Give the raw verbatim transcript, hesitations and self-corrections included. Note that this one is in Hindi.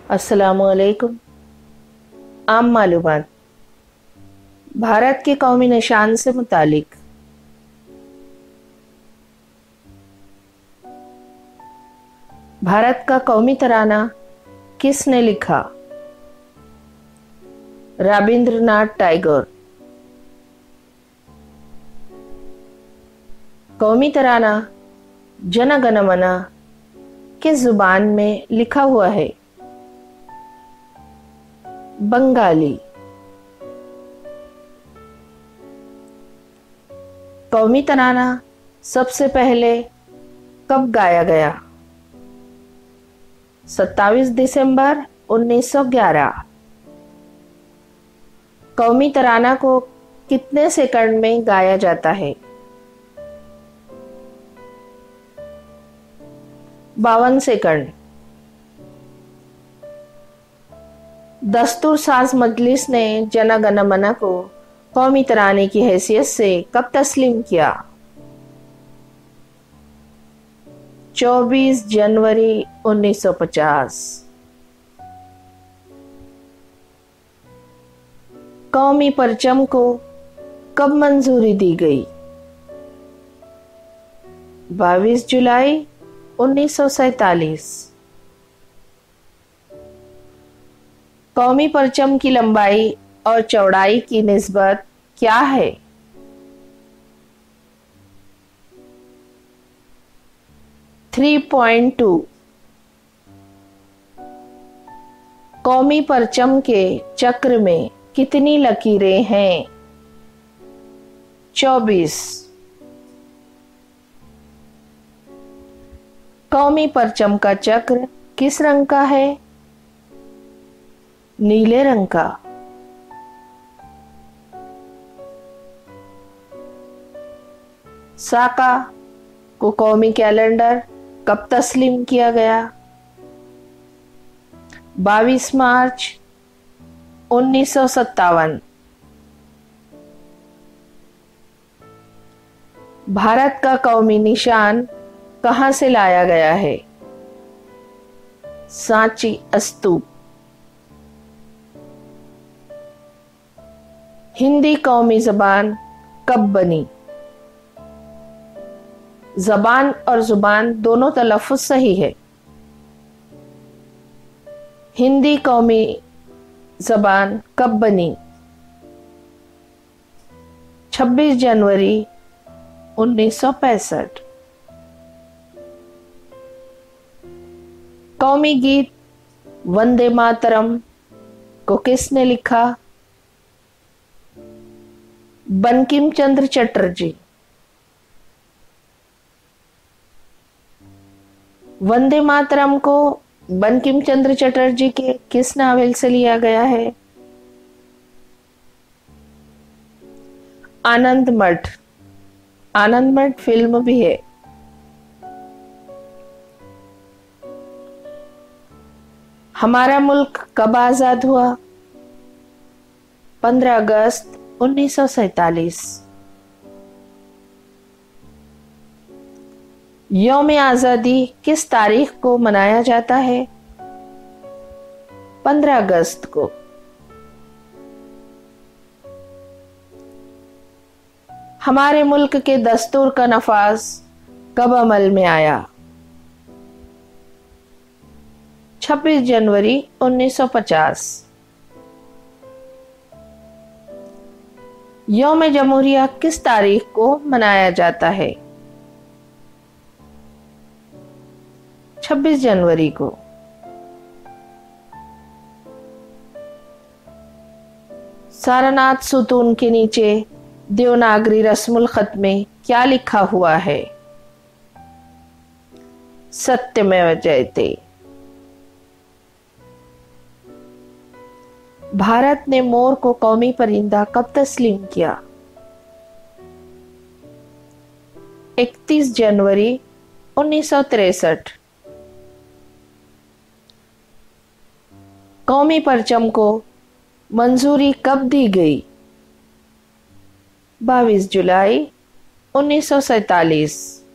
अस्सलामुअलैकुम। आम मालूमात भारत के कौमी निशान से मुतालिक। भारत का कौमी तराना किसने लिखा? रविंद्रनाथ टैगोर। कौमी तराना जन गण मन किस जुबान में लिखा हुआ है? बंगाली। कौमी तराना सबसे पहले कब गाया गया? सत्ताईस दिसंबर उन्नीस सौ ग्यारह। कौमी तराना को कितने सेकंड में गाया जाता है? बावन सेकंड। दस्तूर साज मजलिस ने जन गण मन को कौमी तराने की हैसियत से कब तस्लीम किया? चौबीस जनवरी उन्नीस सौ पचास। कौमी परचम को कब मंजूरी दी गई? बाईस जुलाई उन्नीस सौ सैतालीस। कौमी परचम की लंबाई और चौड़ाई की निस्बत क्या है? Three point two. कौमी परचम के चक्र में कितनी लकीरें हैं? चौबीस। कौमी परचम का चक्र किस रंग का है? नीले रंग का। साका को कौमी कैलेंडर कब तस्लीम किया गया? बाईस मार्च उन्नीस सौ सत्तावन। भारत का कौमी निशान कहां से लाया गया है? सांची स्तूप। हिंदी कौमी जबान कब बनी? जबान और जुबान दोनों तलफ़्फ़ुज़ सही है। हिंदी कौमी जबान कब बनी? छब्बीस जनवरी उन्नीस सौ पैंसठ। कौमी गीत वंदे मातरम को किसने लिखा? बंकिम चंद्र चटर्जी। वंदे मातरम को बंकिम चंद्र चटर्जी के किस नावल से लिया गया है? आनंद मठ। आनंद मठ फिल्म भी है। हमारा मुल्क कब आजाद हुआ? पंद्रह अगस्त उन्नीस सौ सैतालीस। यौम आज़ादी किस तारीख को मनाया जाता है? पंद्रह अगस्त को। हमारे मुल्क के दस्तूर का नफाज कब अमल में आया? छब्बीस जनवरी उन्नीस सौ पचास। यौम जमहूरिया किस तारीख को मनाया जाता है? छब्बीस जनवरी को। सारनाथ सुतून के नीचे देवनागरी रस्मुल खत में क्या लिखा हुआ है? सत्यमेव जयते। भारत ने मोर को कौमी परिंदा कब तस्लीम किया? इकतीस जनवरी उन्नीस सौ तिरसठ। कौमी परचम को मंजूरी कब दी गई? बाईस जुलाई उन्नीस सौ सैतालीस।